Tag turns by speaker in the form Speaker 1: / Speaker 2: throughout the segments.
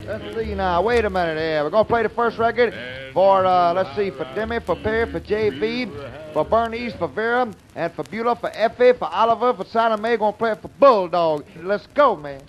Speaker 1: Let's see now. Wait a minute here. We're going to play the first record for, let's see, for Demi, for Perry, for JV, for Bernice, for Vera, and for Beulah, for Effie, for Oliver, for Sally Mae. Going to play it for Bulldog. Let's go, man.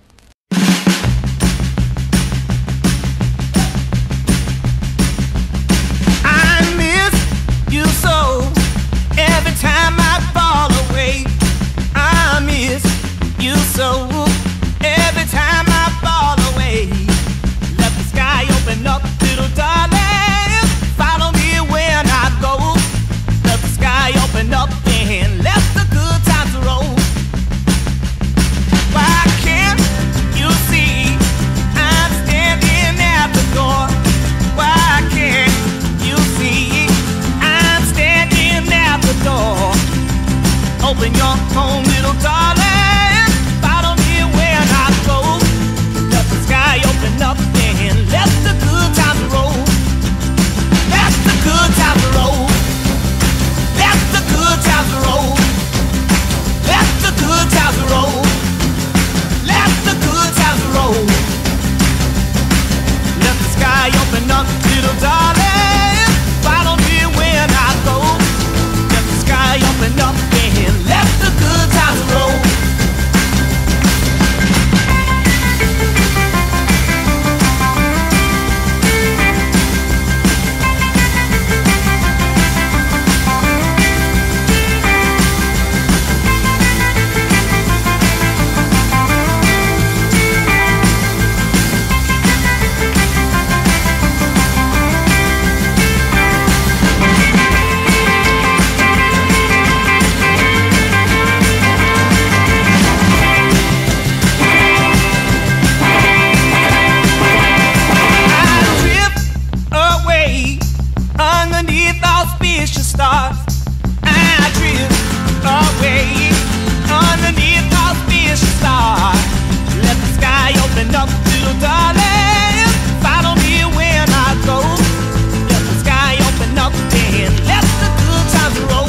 Speaker 2: I miss you so. Every time I fall away, I miss you so. Every time I fall away, let the sky open up, little darling. Follow me when I go. Let the sky open up and let the good times roll. Why can't you see I'm standing at the door? Why can't you see I'm standing at the door? Open your home, little darling. Follow me when I go. Let the sky open up and let the good times roll. Let the good times roll. Let the good times roll. Let the good times roll. Let the good times roll. Let the sky open up, little darling. Follow me when I go. Let the sky open up and let the good times roll. Underneath auspicious stars, I drift away. Underneath auspicious stars, let the sky open up, little darling. Follow me when I go. Let the sky open up and let the good times roll.